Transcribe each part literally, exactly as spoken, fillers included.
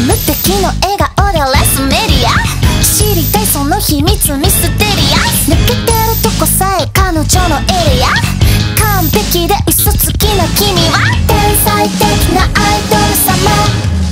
無敵の笑顔でレスメディア、知りたいその秘密ミステリア、抜けてるとこさえ彼女のエリア、完璧で嘘つきな君は天才的なアイドル様。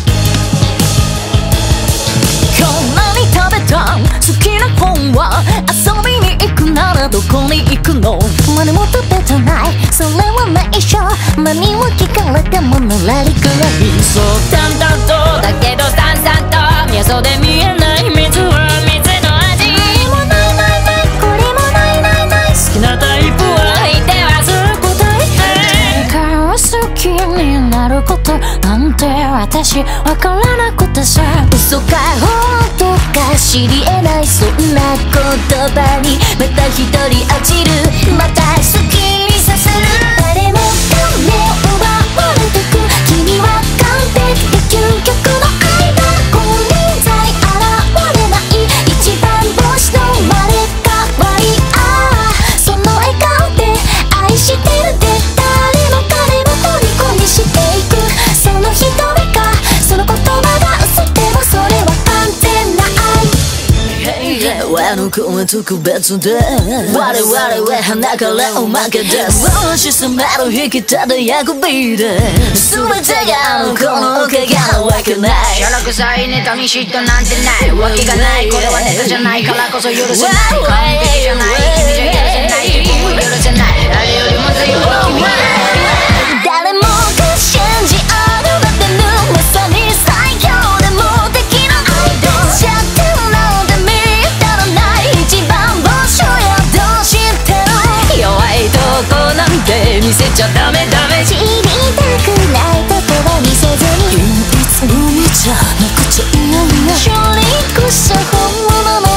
こんなに食べた好きな本は、遊びに行くならどこに行くの。何も食べてない、それは内緒。何を聞かれてものらりくらい。 そう淡々とだけどさんさんと見えそうで見えない水は水の味。 もないないない、これもないないない。 好きなタイプは相手はする答え。 誰かを好きになることなんて私わからなくてさ。嘘か本当か知り得ないそんな言葉にまた一人落ちる。また好きにさせる。誰もが目を奪われてく。君は完璧で究極のアイドル。金輪際現れない一番星の生まれ変わり。ああその笑顔で愛してるって誰も彼も虜にしていく。その人目かその言葉が嘘でもそれは完全な愛。 あの子は特別で我々は鼻からおまけです。押し進める引き立て役ビで全てがあの子のおかげなわけない。 しゃらくさいネタに嫉妬なんてないわけがない。これはネタじゃないからこそ許せない。完璧じゃない君じゃ許せない。自分も許せない。あれよりも強い君は誰もが信じあるまでのまさに最強でも敵のアイドル。弱点なんて見たらない一番星やどうしてる。 弱いとこなんて見せちゃダメダメ。 知りたくないとこは見せずに唯一の道じゃなくちゃいないな。 ショリックした本物ない。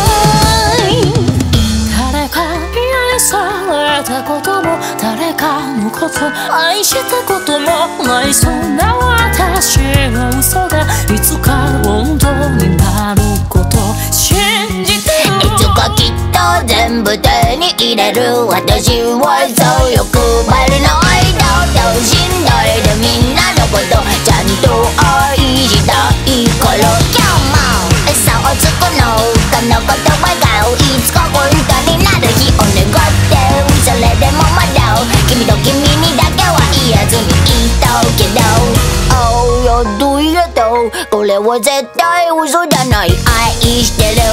誰かに愛されたことも誰かのこと愛したこともないそんな私が嘘がいつか本当になること信じてる。いつかきっと全部手に入れる。私はそう欲張りのアイドル。しんどいでみんなのことちゃんと愛したいから。Come on 嘘をつくの他のことはがいつか本当になる日を願ってそれでもまだ君と君にだけは言えずにいたけど Oh やっと言えたこれは絶対嘘じゃない。愛してる